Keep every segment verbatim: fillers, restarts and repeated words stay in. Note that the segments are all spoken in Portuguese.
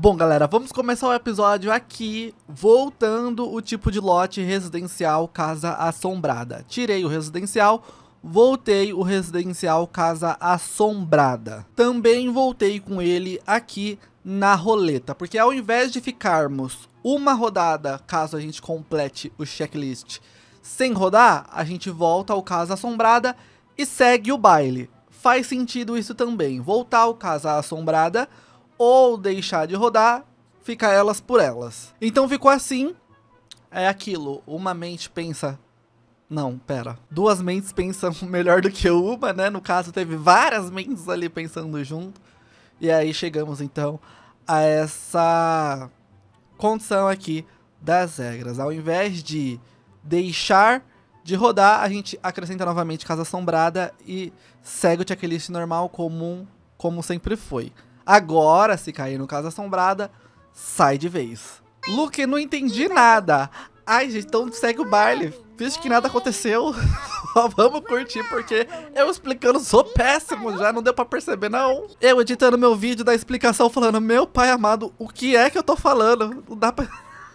Bom, galera, vamos começar o episódio aqui, voltando o tipo de lote residencial Casa Assombrada. Tirei o residencial, voltei o residencial Casa Assombrada. Também voltei com ele aqui na roleta, porque ao invés de ficarmos uma rodada, caso a gente complete o checklist, sem rodar, a gente volta ao Casa Assombrada e segue o baile. Faz sentido isso também, voltar ao Casa Assombrada ou deixar de rodar, fica elas por elas. Então ficou assim, é aquilo, uma mente pensa... Não, pera, duas mentes pensam melhor do que uma, né? No caso teve várias mentes ali pensando junto. E aí chegamos então a essa condição aqui das regras. Ao invés de deixar de rodar, a gente acrescenta novamente Casa Assombrada e segue o checklist normal, comum, como sempre foi. Agora, se cair no Casa Assombrada, sai de vez. Luke, não entendi nada. Ai, gente, então segue o baile. Finge que nada aconteceu. Vamos curtir, porque eu explicando sou péssimo já, não deu pra perceber, não. Eu editando meu vídeo da explicação, falando, meu pai amado, o que é que eu tô falando? Não dá pra...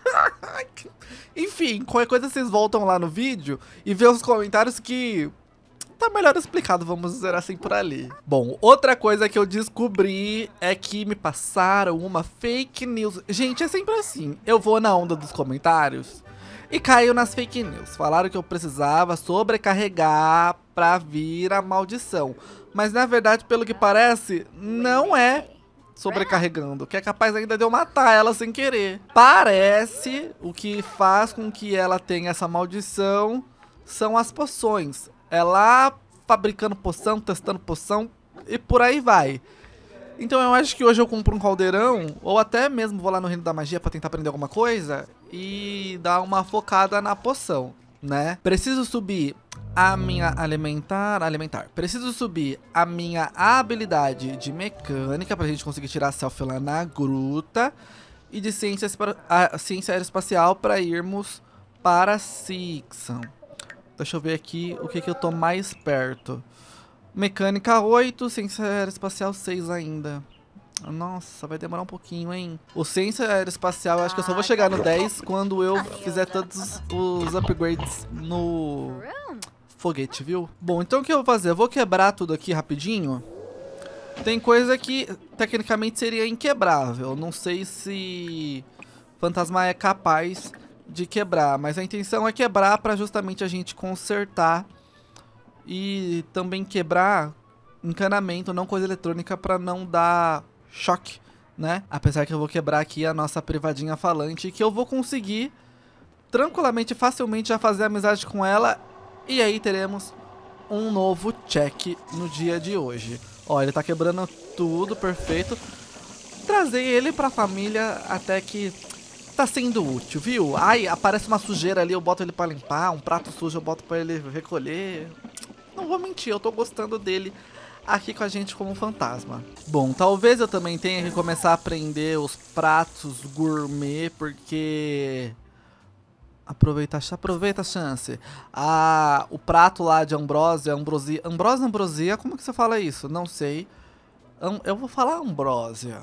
Enfim, qualquer coisa vocês voltam lá no vídeo e vê os comentários que... tá melhor explicado, vamos dizer assim, por ali. Bom, outra coisa que eu descobri é que me passaram uma fake news. Gente, é sempre assim. Eu vou na onda dos comentários e caio nas fake news. Falaram que eu precisava sobrecarregar pra vir a maldição. Mas na verdade, pelo que parece, não é sobrecarregando, que é capaz ainda de eu matar ela sem querer. Parece, o que faz com que ela tenha essa maldição são as poções. É lá fabricando poção, testando poção e por aí vai. Então eu acho que hoje eu compro um caldeirão, ou até mesmo vou lá no Reino da Magia pra tentar aprender alguma coisa e dar uma focada na poção, né? Preciso subir a minha alimentar, alimentar. Preciso subir a minha habilidade de mecânica pra gente conseguir tirar selfie lá na gruta e de ciência, a ciência aeroespacial pra irmos para Sixon. Deixa eu ver aqui o que, que eu tô mais perto. Mecânica oito, ciência aeroespacial seis ainda. Nossa, vai demorar um pouquinho, hein? O ciência aeroespacial, eu acho que eu só vou chegar no dez quando eu fizer todos os upgrades no foguete, viu? Bom, então o que eu vou fazer? Eu vou quebrar tudo aqui rapidinho. Tem coisa que tecnicamente seria inquebrável. Não sei se Fantasma é capaz de quebrar, mas a intenção é quebrar para justamente a gente consertar e também quebrar encanamento, não coisa eletrônica, para não dar choque, né? Apesar que eu vou quebrar aqui a nossa privadinha falante, que eu vou conseguir tranquilamente, facilmente já fazer amizade com ela, e aí teremos um novo check no dia de hoje. Ó, ele tá quebrando tudo, perfeito. Trazer ele pra família até que tá sendo útil, viu? Ai, aparece uma sujeira ali, eu boto ele pra limpar. Um prato sujo eu boto pra ele recolher. Não vou mentir, eu tô gostando dele aqui com a gente como fantasma. Bom, talvez eu também tenha que começar a aprender os pratos gourmet, porque... Aproveita, aproveita a chance. Ah, o prato lá de Ambrósia, Ambrosia... Ambrósia, Ambrosia, como que você fala isso? Não sei. Eu vou falar Ambrósia.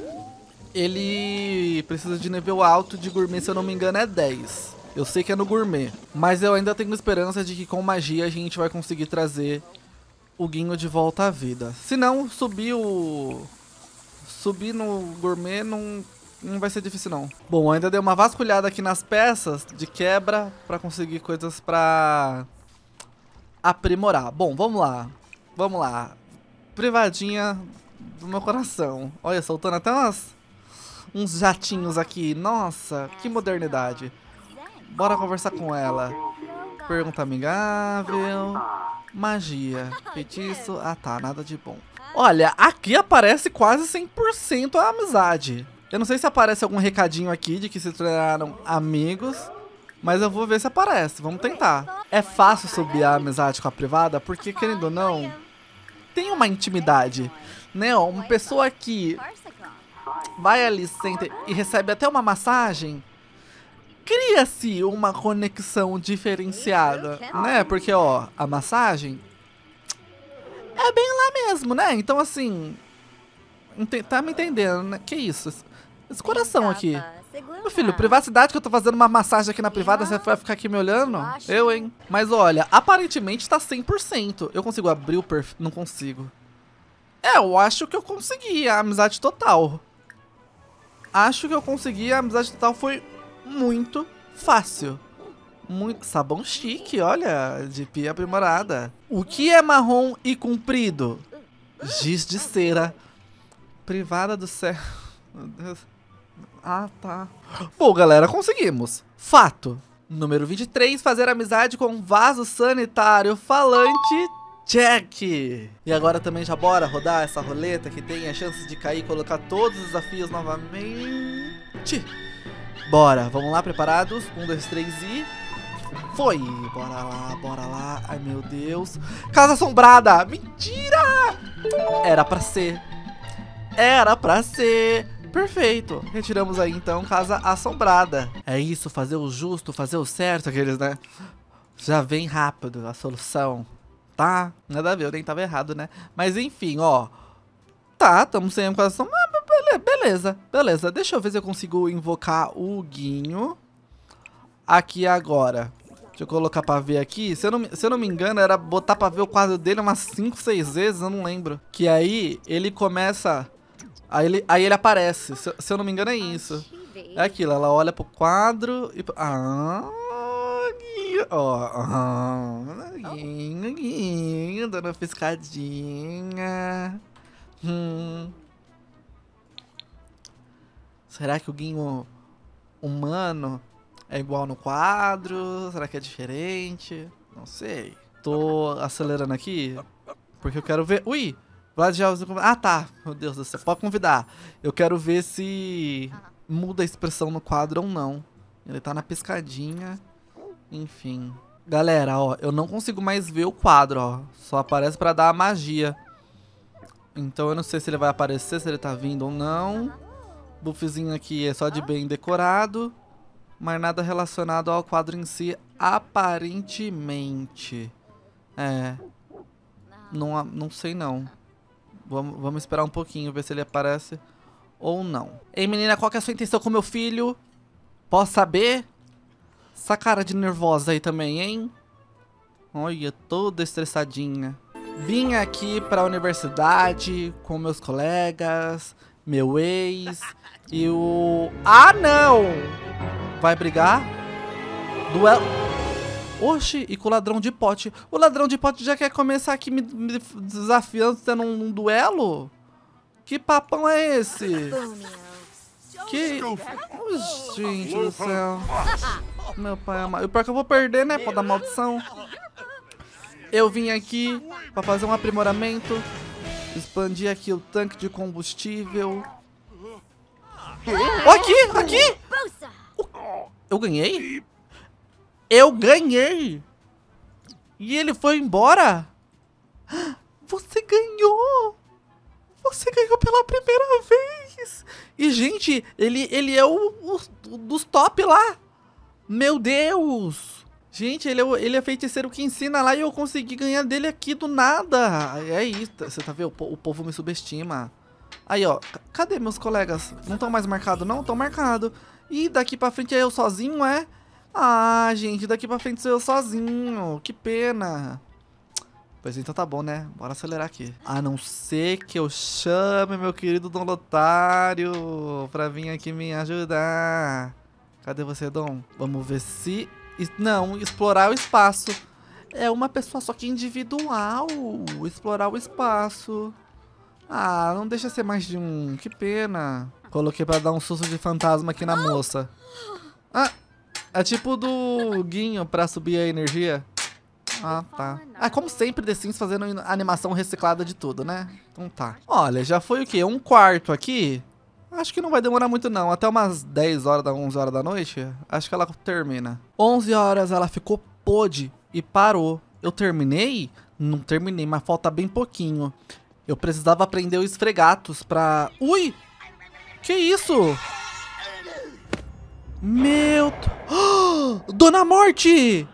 Ele precisa de nível alto de gourmet, se eu não me engano é dez. Eu sei que é no gourmet, mas eu ainda tenho esperança de que com magia a gente vai conseguir trazer o Guinho de volta à vida. Se não, subir o... Subir no gourmet não, não vai ser difícil não. Bom, ainda dei uma vasculhada aqui nas peças de quebra pra conseguir coisas pra aprimorar. Bom, vamos lá. Vamos lá. Privadinha do meu coração. Olha, soltando até umas... uns jatinhos aqui. Nossa, que modernidade. Bora conversar com ela. Pergunta amigável. Magia. Feitiço. Ah tá, nada de bom. Olha, aqui aparece quase cem por cento a amizade. Eu não sei se aparece algum recadinho aqui de que se tornaram amigos, mas eu vou ver se aparece. Vamos tentar. É fácil subir a amizade com a privada, porque querendo ou não, tem uma intimidade, né? Uma pessoa que vai ali, senta e recebe até uma massagem, cria-se uma conexão diferenciada, né? Porque, ó, a massagem é bem lá mesmo, né? Então, assim, tá me entendendo, né? Que isso? esse coração aqui. Meu filho, privacidade que eu tô fazendo uma massagem aqui na privada, você vai ficar aqui me olhando? Eu, hein? Mas olha, aparentemente tá cem por cento. Eu consigo abrir o perfil? Não consigo. É, eu acho que eu consegui a amizade total. Acho que eu consegui a amizade total. Foi muito fácil. Muito sabão chique, olha, de pia aprimorada. O que é marrom e comprido? Giz de cera. Privada do céu. Meu Deus. Ah, tá. Bom, galera, conseguimos. Fato. Número vinte e três, fazer amizade com vaso sanitário falante. Check! E agora também já bora rodar essa roleta que tem as chances de cair e colocar todos os desafios novamente. Bora, vamos lá, preparados? Um, dois, três e... Foi! Bora lá, bora lá. Ai, meu Deus. Casa assombrada! Mentira! Era pra ser. Era pra ser. Perfeito. Retiramos aí, então, casa assombrada. É isso, fazer o justo, fazer o certo, aqueles, né? Já vem rápido a solução. Tá? Nada a ver, eu nem tava errado, né? Mas, enfim, ó. Tá, estamos sem casa assombrada. Beleza, beleza. Deixa eu ver se eu consigo invocar o Guinho aqui agora. Deixa eu colocar pra ver aqui. Se eu não, se eu não me engano, era botar pra ver o quadro dele umas cinco, seis vezes, eu não lembro. Que aí ele começa... Aí ele, aí ele aparece. Se, se eu não me engano, é isso. É aquilo, ela olha pro quadro e... Ah, Guinho, ó. Ah, Guinho, Guinho, dando uma piscadinha. Hum. Será que o Guinho humano é igual no quadro? Será que é diferente? Não sei. Tô acelerando aqui porque eu quero ver... Ui! Vlad já... Ah, tá. Meu Deus do céu. Pode convidar. Eu quero ver se muda a expressão no quadro ou não. Ele tá na piscadinha. Enfim. Galera, ó. Eu não consigo mais ver o quadro, ó. Só aparece pra dar a magia. Então eu não sei se ele vai aparecer, se ele tá vindo ou não. Buffzinho aqui é só de bem decorado. Mas nada relacionado ao quadro em si, aparentemente. É. Não, não sei não. Vamos, vamos esperar um pouquinho, ver se ele aparece ou não. Ei, menina, qual que é a sua intenção com meu filho? Posso saber? Essa cara de nervosa aí também, hein? Olha, toda estressadinha. Vim aqui pra universidade com meus colegas, meu ex e o... Ah, não! Vai brigar? Duelo... Oxi, e com o ladrão de pote. O ladrão de pote já quer começar aqui me, me desafiando, tendo um, um duelo? Que papão é esse? Que... Oh, gente do céu. Meu pai amado. O pior que eu vou perder, né? Por da maldição. Eu vim aqui pra fazer um aprimoramento. Expandir aqui o tanque de combustível. Oh, aqui, aqui! Eu ganhei? Eu ganhei! E ele foi embora? Você ganhou! Você ganhou pela primeira vez! E, gente, ele, ele é o, o, o dos top lá! Meu Deus! Gente, ele é, o, ele é feiticeiro que ensina lá e eu consegui ganhar dele aqui do nada! É isso, você tá vendo? O, o povo me subestima. Aí, ó, cadê meus colegas? Não estão mais marcados, não? Estão marcados. E daqui pra frente é eu sozinho, é? Ah, gente, daqui pra frente sou eu sozinho. Que pena. Pois então tá bom, né? Bora acelerar aqui. A não ser que eu chame meu querido Dom Lotário pra vir aqui me ajudar. Cadê você, Dom? Vamos ver se... Não, explorar o espaço. É uma pessoa só que individual. Explorar o espaço. Ah, não deixa ser mais de um. Que pena. Coloquei pra dar um susto de fantasma aqui na moça. Ah, é tipo do Guinho pra subir a energia. Ah, tá. Ah, como sempre, The Sims fazendo animação reciclada de tudo, né? Então tá. Olha, já foi o quê? Um quarto aqui? Acho que não vai demorar muito não. Até umas dez horas, onze horas da noite, acho que ela termina. onze horas ela ficou podre e parou. Eu terminei? Não terminei, mas falta bem pouquinho. Eu precisava aprender os esfregatos pra... Ui! Que isso? Meu... Oh, Dona Morte!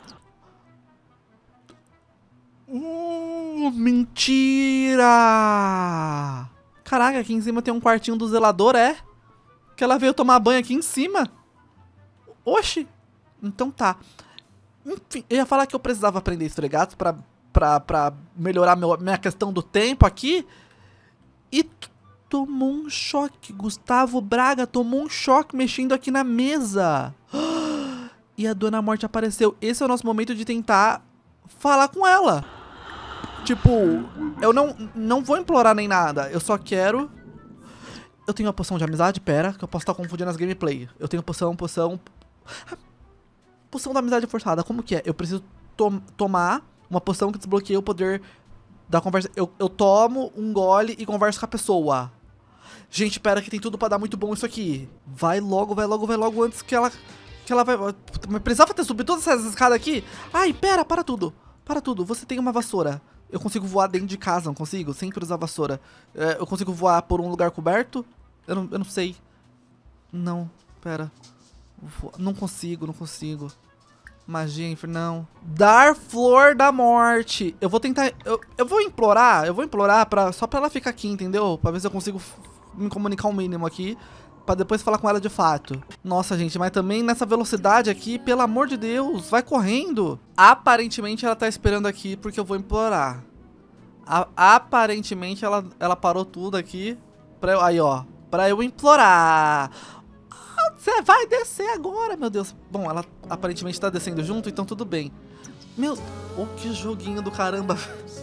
Uh, mentira! Caraca, aqui em cima tem um quartinho do zelador, é? Que ela veio tomar banho aqui em cima. Oxi. Então tá. Enfim, eu ia falar que eu precisava aprender esfregatos pra, pra, pra melhorar meu, minha questão do tempo aqui. E tomou um choque. Gustavo Braga tomou um choque mexendo aqui na mesa. E a Dona Morte apareceu. Esse é o nosso momento de tentar falar com ela. Tipo, eu não, não vou implorar nem nada. Eu só quero... Eu tenho uma poção de amizade? Pera, que eu posso estar confundindo as gameplay. Eu tenho poção, poção... Poção da amizade forçada, como que é? Eu preciso to tomar uma poção que desbloqueia o poder da conversa. Eu, eu tomo um gole e converso com a pessoa. Gente, pera que tem tudo pra dar muito bom isso aqui. Vai logo, vai logo, vai logo antes que ela... Que ela vai... Mas precisava ter subido todas essas escadas aqui? Ai, pera, para tudo. Para tudo, você tem uma vassoura. Eu consigo voar dentro de casa, não consigo? Sempre usar vassoura. É, eu consigo voar por um lugar coberto? Eu não, eu não sei. Não, pera. Não consigo, não consigo. Magia, não. Dar flor da morte. Eu vou tentar... Eu, eu vou implorar, eu vou implorar pra, só pra ela ficar aqui, entendeu? Pra ver se eu consigo me comunicar um mínimo aqui. Pra depois falar com ela de fato. Nossa, gente, mas também nessa velocidade aqui, pelo amor de Deus, vai correndo. Aparentemente ela tá esperando aqui porque eu vou implorar. A, aparentemente ela, ela parou tudo aqui. Pra eu, aí, ó. Pra eu implorar. Você vai descer agora, meu Deus. Bom, ela aparentemente tá descendo junto, então tudo bem. Meu... Oh, que joguinho do caramba.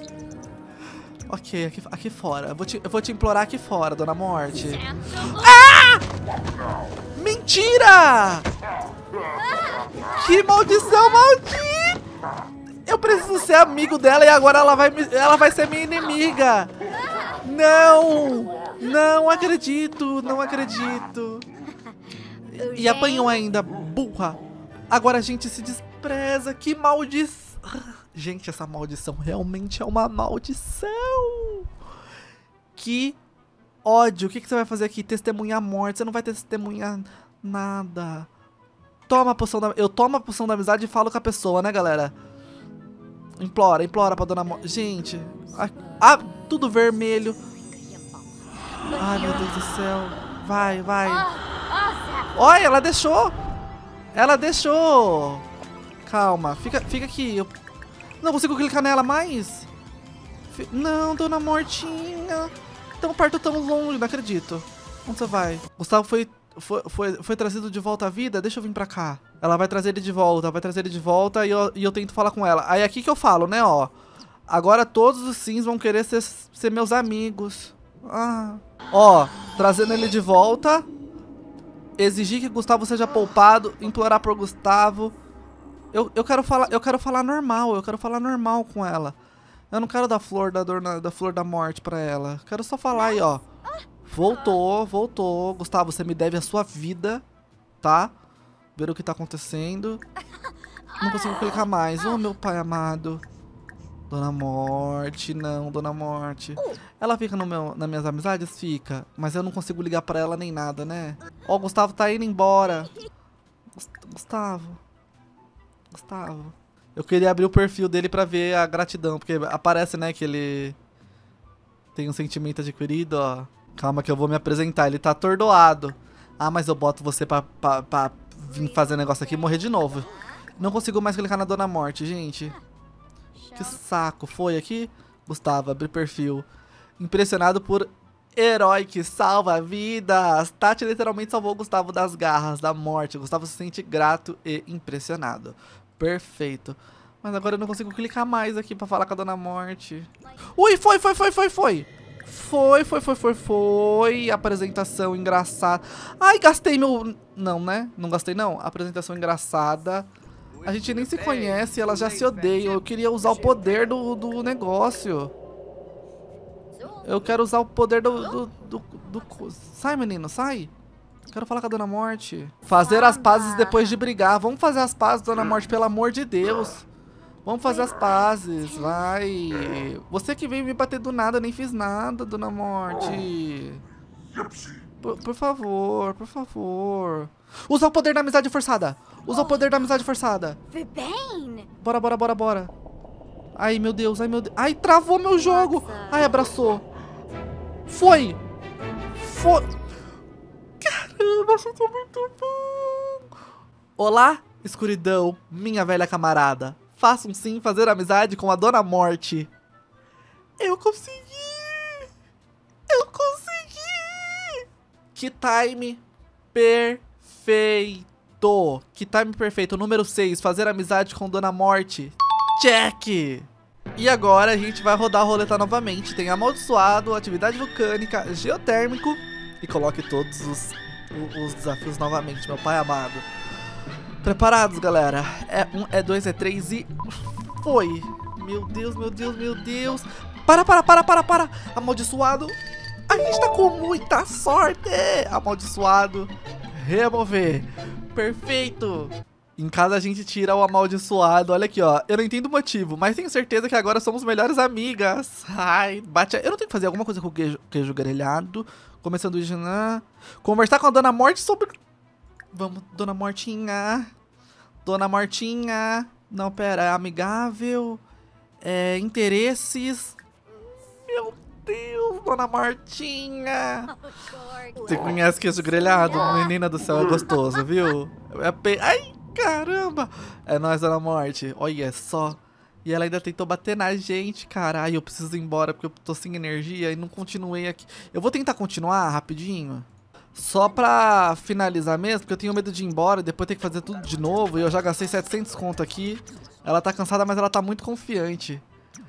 Ok, aqui, aqui fora. Eu vou, te, eu vou te implorar aqui fora, Dona Morte. Ah! Mentira! Que maldição maldita! Eu preciso ser amigo dela e agora ela vai, ela vai ser minha inimiga. Não! Não acredito, não acredito. E apanhou ainda, burra. Agora a gente se despreza. Que maldição. Gente, essa maldição realmente é uma maldição. Que ódio. O que, que você vai fazer aqui? Testemunhar a morte. Você não vai testemunhar nada. Toma a poção da... Eu tomo a poção da amizade e falo com a pessoa, né, galera? Implora, implora pra Dona Morte. Gente. Ah, tudo vermelho. Ai, meu Deus do céu. Vai, vai. Olha, ela deixou. Ela deixou. Calma, fica, fica aqui. Eu não consigo clicar nela mais. Não, Dona Mortinha. Tão perto, tão longe, não acredito. Onde você vai? Gustavo foi, foi, foi, foi trazido de volta à vida? Deixa eu vir pra cá. Ela vai trazer ele de volta, vai trazer ele de volta e eu, e eu tento falar com ela. Aí aqui que eu falo, né, ó. Agora todos os sims vão querer ser, ser meus amigos. Ah. Ó, trazendo ele de volta. Exigir que Gustavo seja poupado. Implorar por Gustavo. Eu, eu, quero falar, eu quero falar normal. Eu quero falar normal com ela. Eu não quero dar flor da, dor na, da flor da morte pra ela. Quero só falar aí, ó. Voltou, voltou. Gustavo, você me deve a sua vida. Tá? Ver o que tá acontecendo. Não consigo clicar mais. Oh, meu pai amado. Dona Morte, não, Dona Morte. Ela fica no meu, nas minhas amizades? Fica. Mas eu não consigo ligar pra ela nem nada, né? Ó, o Gustavo tá indo embora. Gustavo. Gustavo. Eu queria abrir o perfil dele pra ver a gratidão. Porque aparece, né, que ele tem um sentimento adquirido, ó. Calma que eu vou me apresentar. Ele tá atordoado. Ah, mas eu boto você pra, pra, pra vir fazer negócio aqui e morrer de novo. Não consigo mais clicar na Dona Morte, gente. Que saco. Foi aqui? Gustavo, abrir perfil. Impressionado por herói que salva vidas. Tati literalmente salvou o Gustavo das garras, da morte. Gustavo se sente grato e impressionado. Perfeito. Mas agora eu não consigo clicar mais aqui pra falar com a Dona Morte. Ui, foi, foi, foi, foi, foi. Foi, foi, foi, foi, foi. Apresentação engraçada. Ai, gastei meu... Não, né? Não gastei, não. Apresentação engraçada. A gente nem se conhece, elas já se odeiam. Eu queria usar o poder do, do negócio. Eu quero usar o poder do, do, do, do... Sai, menino, sai. Quero falar com a Dona Morte. Fazer as pazes depois de brigar. Vamos fazer as pazes, Dona Morte, pelo amor de Deus. Vamos fazer as pazes, vai. Você que veio me bater do nada, eu nem fiz nada, Dona Morte. Por, por favor, por favor. Usa o poder da amizade forçada. Usa o poder da amizade forçada. Bora, bora, bora, bora. Ai, meu Deus, ai, meu Deus. Ai, travou meu jogo. Ai, abraçou. Foi. Foi. Caramba. Nossa, eu tô muito bom. Olá, escuridão, minha velha camarada. Faça um sim fazer amizade com a Dona Morte. Eu consegui! Eu consegui! Que time perfeito! Que time perfeito. Número seis, fazer amizade com Dona Morte. Check! E agora a gente vai rodar a roleta novamente. Tem amaldiçoado, atividade vulcânica, geotérmico. E coloque todos os, os desafios novamente, meu pai amado. Preparados, galera? É um, é dois, é três e... Foi! Meu Deus, meu Deus, meu Deus! Para, para, para, para, para! Amaldiçoado! A gente tá com muita sorte! Amaldiçoado! Remover! Perfeito! Em casa a gente tira o amaldiçoado. Olha aqui, ó. Eu não entendo o motivo, mas tenho certeza que agora somos melhores amigas. Ai, bate a... Eu não tenho que fazer alguma coisa com o queijo, queijo grelhado. Comer sanduíche, né? Conversar com a Dona Morte sobre... Vamos, Dona Mortinha. Dona Mortinha. Não, pera, é amigável. É, interesses. Meu Deus, Dona Mortinha. Você conhece queijo grelhado? Menina do céu, é gostoso, viu? É pe... Ai, caramba. É nóis, Dona Morte. Olha só. E ela ainda tentou bater na gente, cara. Ai, eu preciso ir embora porque eu tô sem energia e não continuei aqui. Eu vou tentar continuar rapidinho. Só pra finalizar mesmo, porque eu tenho medo de ir embora e depois ter que fazer tudo de novo. E eu já gastei setecentos conto aqui. Ela tá cansada, mas ela tá muito confiante.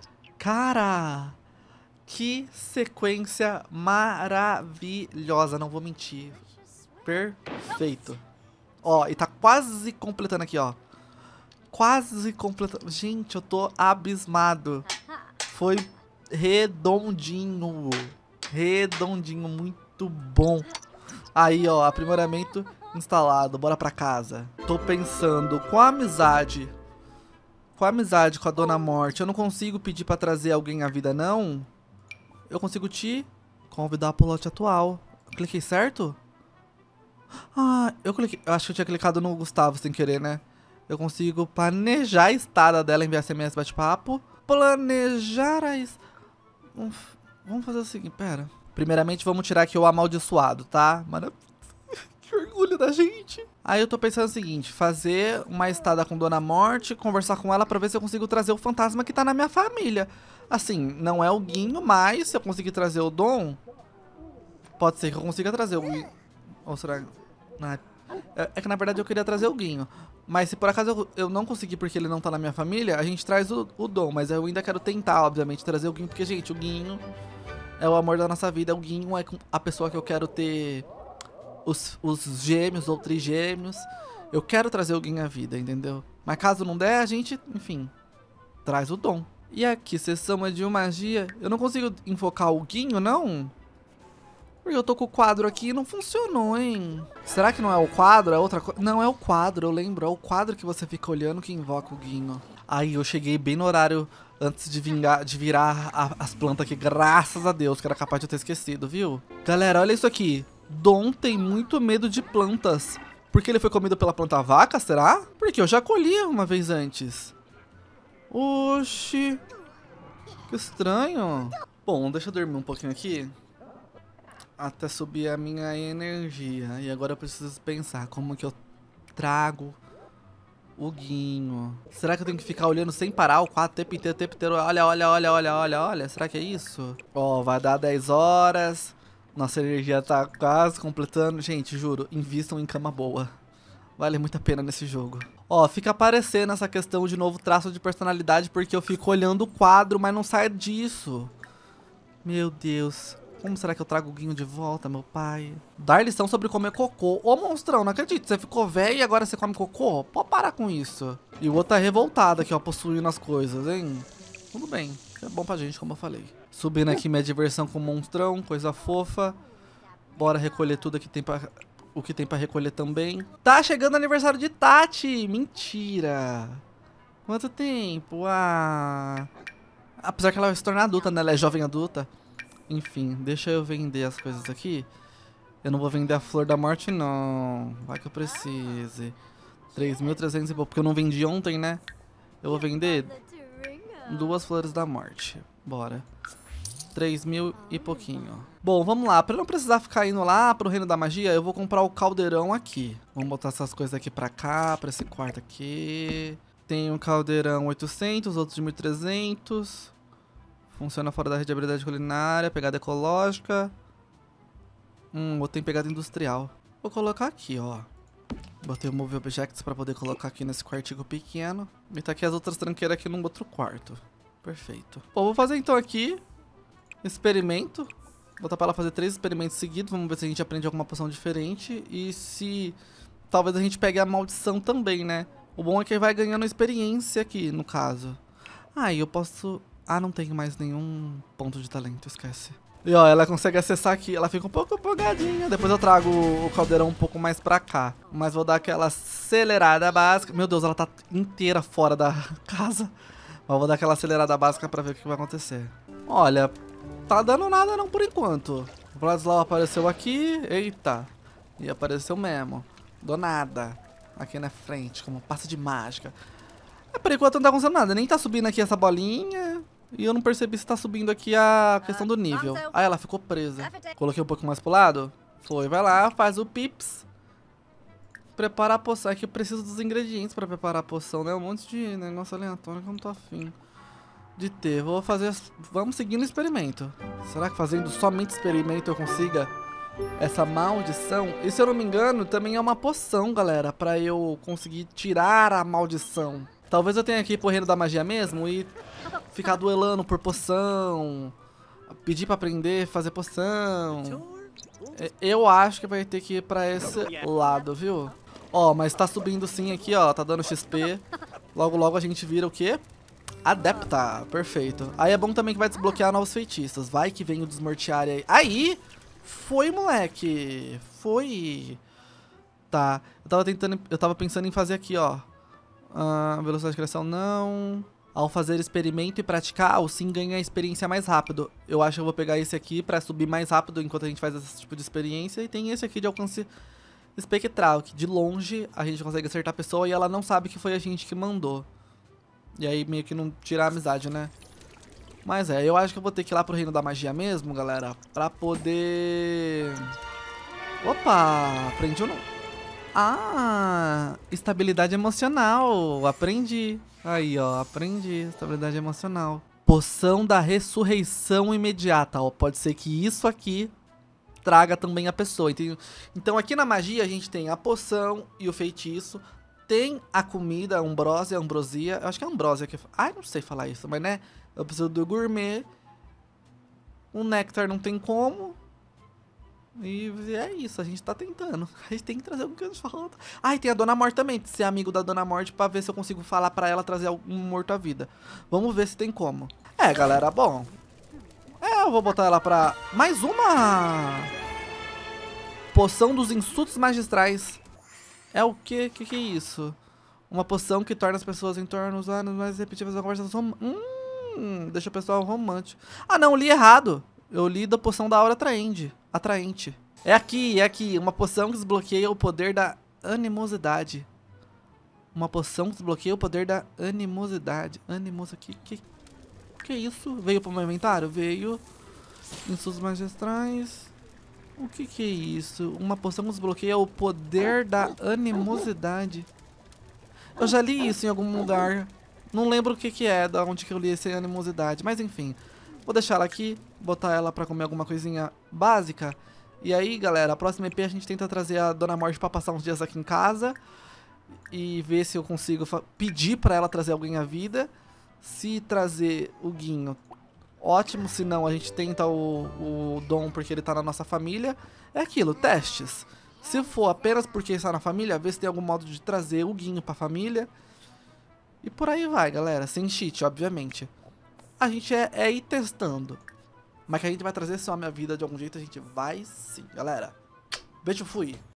Cara, que sequência maravilhosa, não vou mentir. Perfeito. Ó, e tá quase completando aqui, ó. Quase completando. Gente, eu tô abismado. Foi redondinho. Redondinho, muito bom. Aí, ó, aprimoramento instalado. Bora pra casa. Tô pensando, com a amizade... Com a amizade com a Dona Morte, eu não consigo pedir pra trazer alguém à vida, não? Eu consigo te convidar pro lote atual. Cliquei certo? Ah, eu cliquei... Eu acho que eu tinha clicado no Gustavo sem querer, né? Eu consigo planejar a estada dela, enviar S M S bate-papo. Planejar a... Es... Vamos fazer o seguinte, pera... Primeiramente, vamos tirar aqui o amaldiçoado, tá? Mano, que orgulho da gente. Aí eu tô pensando o seguinte, fazer uma estada com Dona Morte, conversar com ela pra ver se eu consigo trazer o fantasma que tá na minha família. Assim, não é o Guinho, mas se eu conseguir trazer o Dom, pode ser que eu consiga trazer o Guinho. Ou será... É, é que na verdade eu queria trazer o Guinho. Mas se por acaso eu, eu não conseguir porque ele não tá na minha família, a gente traz o, o Dom. Mas eu ainda quero tentar, obviamente, trazer o Guinho, porque, gente, o Guinho... É o amor da nossa vida, o Guinho é a pessoa que eu quero ter os, os gêmeos ou trigêmeos. Eu quero trazer o Guinho à vida, entendeu? Mas caso não der, a gente, enfim, traz o Dom. E aqui, sessão de magia. Eu não consigo enfocar o Guinho, não? Porque eu tô com o quadro aqui e não funcionou, hein? Será que não é o quadro? É outra coisa? Não, é o quadro, eu lembro. É o quadro que você fica olhando que invoca o Guinho. Aí eu cheguei bem no horário... Antes de, vingar, de virar a, as plantas aqui, graças a Deus, que era capaz de eu ter esquecido, viu? Galera, olha isso aqui. Dom tem muito medo de plantas. Porque ele foi comido pela planta vaca, será? Porque eu já colhi uma vez antes. Oxi. Que estranho. Bom, deixa eu dormir um pouquinho aqui. Até subir a minha energia. E agora eu preciso pensar como que eu trago... O Guinho. Será que eu tenho que ficar olhando sem parar o quadro o tempo inteiro, o tempo inteiro? Olha, olha, olha, olha, olha, olha. Será que é isso? Ó, vai dar dez horas. Nossa energia tá quase completando. Gente, juro, invistam em cama boa. Vale muito a pena nesse jogo. Ó, fica aparecendo essa questão de novo traço de personalidade porque eu fico olhando o quadro, mas não sai disso. Meu Deus. Como será que eu trago o Guinho de volta, meu pai? Dar lição sobre comer cocô. Ô, monstrão, não acredito. Você ficou velho e agora você come cocô? Pode parar com isso. E o outro tá revoltado aqui, ó, possuindo as coisas, hein? Tudo bem. É bom pra gente, como eu falei. Subindo aqui minha diversão com o monstrão, coisa fofa. Bora recolher tudo que tem pra... o que tem pra recolher também. Tá chegando o aniversário de Tati. Mentira. Quanto tempo? Ah... Apesar que ela vai se tornar adulta, né? Ela é jovem adulta. Enfim, deixa eu vender as coisas aqui. Eu não vou vender a flor da morte, não. Vai que eu precise. três mil e trezentos e pouco, porque eu não vendi ontem, né? Eu vou vender duas flores da morte. Bora. três mil e pouquinho. Bom, vamos lá. Pra eu não precisar ficar indo lá pro reino da magia, eu vou comprar o caldeirão aqui. Vamos botar essas coisas aqui pra cá, pra esse quarto aqui. Tem um caldeirão oitocentos, outros de mil e trezentos. Funciona fora da rede de habilidade culinária, pegada ecológica. Hum, outro tem pegada industrial. Vou colocar aqui, ó. Botei o Move Objects pra poder colocar aqui nesse quartinho pequeno. E tá aqui as outras tranqueiras aqui num outro quarto. Perfeito. Bom, vou fazer então aqui experimento. Vou botar pra ela fazer três experimentos seguidos. Vamos ver se a gente aprende alguma poção diferente. E se talvez a gente pegue a maldição também, né? O bom é que vai ganhando experiência aqui, no caso. Ah, e eu posso... Ah, não tenho mais nenhum ponto de talento, esquece. E ó, ela consegue acessar aqui, ela fica um pouco bugadinha. Depois eu trago o caldeirão um pouco mais pra cá. Mas vou dar aquela acelerada básica. Meu Deus, ela tá inteira fora da casa. Mas vou dar aquela acelerada básica pra ver o que vai acontecer. Olha, tá dando nada não por enquanto. O Vladislau apareceu aqui. Eita. E apareceu mesmo. Do nada. Aqui na frente, como passe de mágica. É, por enquanto não tá acontecendo nada. Nem tá subindo aqui essa bolinha. E eu não percebi se tá subindo aqui a questão do nível. Ah, ela ficou presa. Coloquei um pouco mais pro lado. Foi, vai lá, faz o pips. Prepara a poção. É que eu preciso dos ingredientes pra preparar a poção, né? Um monte de negócio aleatório que eu não tô afim de ter. Vou fazer... Vamos seguindo o experimento. Será que fazendo somente experimento eu consiga essa maldição? E se eu não me engano, também é uma poção, galera. Pra eu conseguir tirar a maldição. Talvez eu tenha que ir pro reino da magia mesmo e ficar duelando por poção, pedir pra aprender, fazer poção. Eu acho que vai ter que ir pra esse lado, viu? Ó, mas tá subindo sim aqui, ó, tá dando X P. Logo, logo a gente vira o quê? Adepta, perfeito. Aí é bom também que vai desbloquear novos feitiços. Vai que vem o desmortear aí. Aí, foi, moleque. Foi. Tá, eu tava tentando, eu tava pensando em fazer aqui, ó. Uh, velocidade de criação não. Ao fazer experimento e praticar, o sim ganha experiência mais rápido. Eu acho que eu vou pegar esse aqui pra subir mais rápido enquanto a gente faz esse tipo de experiência. E tem esse aqui de alcance espectral, que de longe a gente consegue acertar a pessoa e ela não sabe que foi a gente que mandou. E aí meio que não tirar a amizade, né? Mas é, eu acho que eu vou ter que ir lá pro reino da magia mesmo, galera. Pra poder... Opa, aprendi ou não? Ah, estabilidade emocional. Aprendi. Aí, ó, aprendi. Estabilidade emocional. Poção da ressurreição imediata. Ó, pode ser que isso aqui traga também a pessoa. Entendeu? Então, aqui na magia, a gente tem a poção e o feitiço. Tem a comida, a ambrósia, a ambrosia. Eu acho que é a ambrósia que... Ai, não sei falar isso, mas né? Eu preciso do gourmet. O néctar não tem como. E é isso, a gente tá tentando. A gente tem que trazer algum que de falta. Ah, e tem a Dona Morte também, ser amigo da Dona Morte pra ver se eu consigo falar pra ela trazer algum morto à vida. Vamos ver se tem como. É, galera, bom. É, eu vou botar ela pra... Mais uma! Poção dos insultos magistrais. É o quê? Que que é isso? Uma poção que torna as pessoas em torno dos anos mais repetitivas da conversa. Hum, deixa o pessoal romântico. Ah, não, eu li errado. Eu li da poção da aura atraente. Atraente. É aqui, é aqui. Uma poção que desbloqueia o poder da animosidade. Uma poção que desbloqueia o poder da animosidade. Animoso aqui. Que, que isso? Veio pro meu inventário? Veio. Insultos magistrais. O que que é isso? Uma poção que desbloqueia o poder da animosidade. Eu já li isso em algum lugar. Não lembro o que que é, da onde que eu li essa animosidade. Mas enfim. Vou deixar ela aqui, botar ela pra comer alguma coisinha básica. E aí, galera, a próxima E P a gente tenta trazer a Dona Morte pra passar uns dias aqui em casa. E ver se eu consigo pedir pra ela trazer alguém à vida. Se trazer o Guinho, ótimo. Se não, a gente tenta o, o Dom porque ele tá na nossa família. É aquilo, testes. Se for apenas porque está na família, ver se tem algum modo de trazer o Guinho pra família. E por aí vai, galera. Sem cheat, obviamente. A gente é, é ir testando. Mas que a gente vai trazer esse homem à vida de algum jeito, a gente vai sim, galera. Beijo, fui.